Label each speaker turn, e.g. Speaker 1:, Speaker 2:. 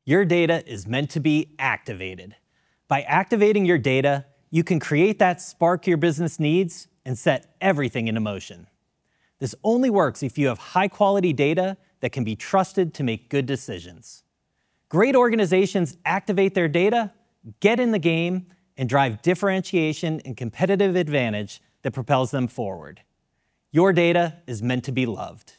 Speaker 1: Your data is meant to be activated. By activating your data, you can create that spark your business needs and set everything into motion. This only works if you have high-quality data that can be trusted to make good decisions. Great organizations activate their data, get in the game, and drive differentiation and competitive advantage that propels them forward. Your data is meant to be loved.